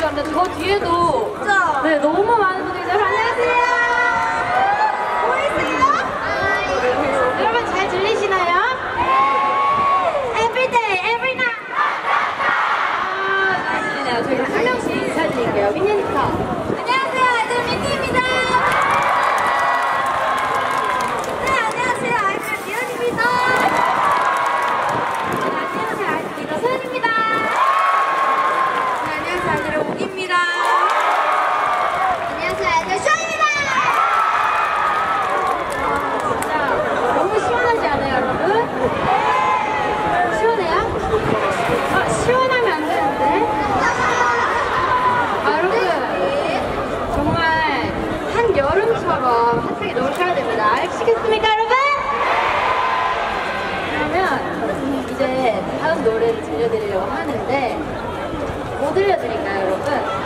줄 알았는데 저 뒤에도 진짜? 네, 너무 많은 분들이 안녕하세요. 보이세요? 여러분 잘 들리시나요? Every day, every night. 잘 들리네요. 저희 한 명씩 인사드릴게요. 민현이부터. 안녕하세요, 아이들 민니입니다. 네, 안녕하세요, 아이들 지연입니다. 안녕하세요, 아이들 리더 소연입니다. 네, 안녕하세요, 아이들 옥입니다. 안녕하세요, 아이들 쇼입니다. 진짜 너무 시원하지 않아요, 여러분? 시원해요? 아, 시원하면 안 되는데. 아, 여러분. 정말 한여름처럼 핫하게 놀셔야 됩니다. 아시겠습니까, 여러분? 그러면 이제 다음 노래를 들려드리려고 하는데 뭐 들려드릴까요, 여러분?